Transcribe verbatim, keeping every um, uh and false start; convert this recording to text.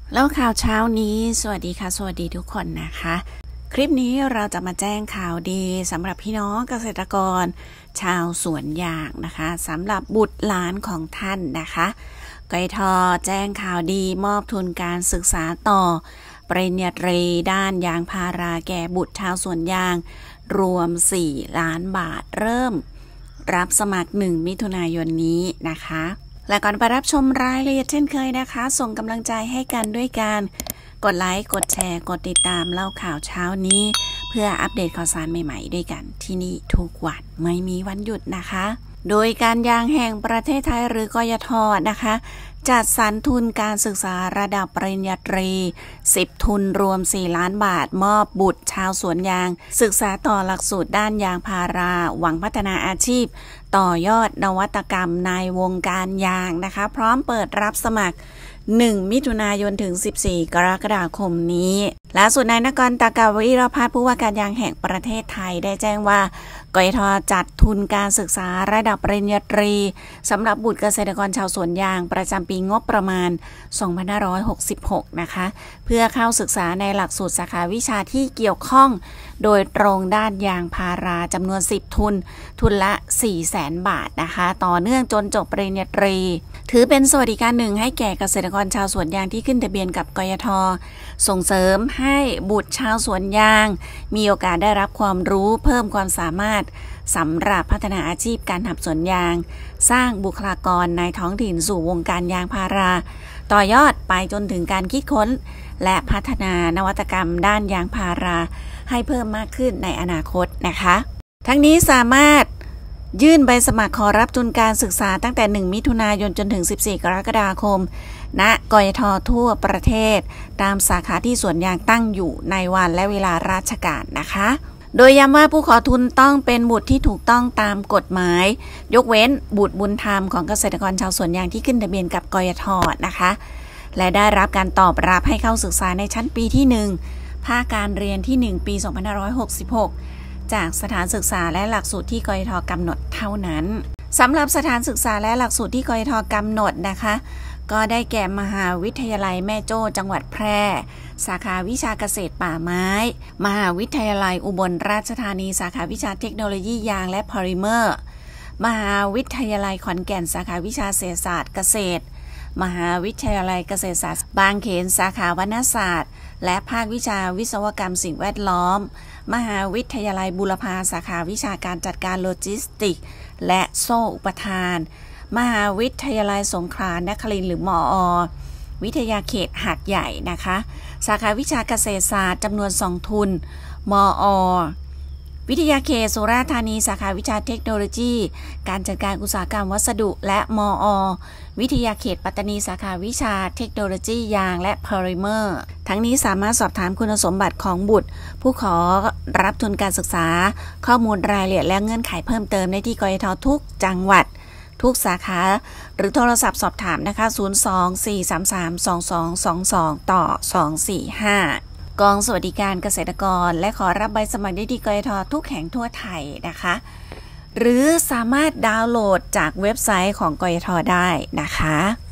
แล้วข่าวเช้านี้สวัสดีค่ะสวัสดีทุกคนนะคะคลิปนี้เราจะมาแจ้งข่าวดีสำหรับพี่น้องเกษตรกรชาวสวนยางนะคะสำหรับบุตรหลานของท่านนะคะกยทแจ้งข่าวดีมอบทุนการศึกษาต่อปริญญาตรีด้านยางพาราแก่บุตรชาวสวนยางรวมสี่ล้านบาทเริ่มรับสมัครหนึ่งมิถุนายนนี้นะคะและก่อนไปรับชมรายละเอียดเช่นเคยนะคะส่งกำลังใจให้กันด้วยการกดไลค์กดแชร์กดติดตามเล่าข่าวเช้านี้เพื่ออัปเดตข่าวสารใหม่ๆด้วยกันที่นี่ทุกวันไม่มีวันหยุดนะคะโดยการยางแห่งประเทศไทยหรือกยทนะคะจัดสรรทุนการศึกษาระดับปริญญาตรีสิบทุนรวมสี่ล้านบาทมอบบุตรชาวสวนยางศึกษาต่อหลักสูตรด้านยางพาราหวังพัฒนาอาชีพต่อยอดนวัตกรรมในวงการยางนะคะพร้อมเปิดรับสมัครหนึ่งมิถุนายนถึงสิบสี่กรกฎาคมนี้ล่าสุดนายนกร ตากาวิรพัฒน์ผู้ว่าการยางแห่งประเทศไทยได้แจ้งว่ากยทจัดทุนการศึกษาระดับปริญญาตรีสำหรับบุตรเกษตรกรชาวสวนยางประจำปีงบประมาณสองพันห้าร้อยหกสิบหกนะคะเพื่อเข้าศึกษาในหลักสูตรสาขาวิชาที่เกี่ยวข้องโดยตรงด้านยางพาราจำนวนสิบทุนทุนละ สี่แสนบาทนะคะต่อเนื่องจนจบปริญญาตรีถือเป็นสวัสดิการหนึ่งให้แก่เกษตรกรชาวสวนยางที่ขึ้นทะเบียนกับกยทส่งเสริมให้บุตรชาวสวนยางมีโอกาสได้รับความรู้เพิ่มความสามารถสำหรับพัฒนาอาชีพการทำสวนยางสร้างบุคลากรในท้องถิ่นสู่วงการยางพาราต่อยอดไปจนถึงการคิดค้นและพัฒนานวัตกรรมด้านยางพาราให้เพิ่มมากขึ้นในอนาคตนะคะทั้งนี้สามารถยื่นใบสมัครขอรับทุนการศึกษาตั้งแต่หนึ่งมิถุนายนจนถึงสิบสี่กรกฎาคมณกยททั่วประเทศตามสาขาที่สวนยางตั้งอยู่ในวันและเวลาราชการนะคะโดยย้ำว่าผู้ขอทุนต้องเป็นบุตรที่ถูกต้องตามกฎหมายยกเว้นบุตรบุญธรรมของเกษตรกรชาวสวนยางที่ขึ้นทะเบียนกับกยทนะคะและได้รับการตอบรับให้เข้าศึกษาในชั้นปีที่หนึ่งภาคการเรียนที่หนึ่งปีสองพันห้าร้อยหกสิบหกจากสถานศึกษาและหลักสูตรที่กยทกำหนดเท่านั้นสำหรับสถานศึกษาและหลักสูตรที่กยทกำหนดนะคะก็ได้แก่มหาวิทยาลัยแม่โจ้จังหวัดแพร่สาขาวิชาเกษตรป่าไม้มหาวิทยาลัยอุบลราชธานีสาขาวิชาเทคโนโลยียางและพอลิเมอร์มหาวิทยาลัยขอนแก่นสาขาวิชาเศรษฐศาสตร์เกษตรมหาวิทยาลัยเกษตรศาสตร์บางเขนสาขาวรรณศาสตร์และภาควิชาวิศวกรรมสิ่งแวดล้อมมหาวิทยาลัยบูรพาสาขาวิชาการจัดการโลจิสติกส์และโซ่อุปทานมหาวิทยาลัยสงขลานครินทร์หรือมอ วิทยาเขตหาดใหญ่นะคะสาขาวิชาเกษตรศาสตร์จำนวนสองทุนมอ วิทยาเขตสุราษฎร์ธานีสาขาวิชาเทคโนโลยีการจัดการอุตสาหกรรมวัสดุและมอ วิทยาเขตปัตตานีสาขาวิชาเทคโนโลยียางและพอลิเมอร์ทั้งนี้สามารถสอบถามคุณสมบัติของบุตรผู้ขอรับทุนการศึกษาข้อมูลรายละเอียดและเงื่อนไขเพิ่มเติมได้ที่กยททุกจังหวัดทุกสาขาหรือโทรศัพท์สอบถามนะคะศูนย์ สอง สี่ สาม สาม สอง สอง สอง สองต่อสอง สี่ ห้ากองสวัสดิการเกษตรกรและขอรับใบสมัครได้ที่กยททุกแห่งทั่วไทยนะคะหรือสามารถดาวน์โหลดจากเว็บไซต์ของกยทได้นะคะ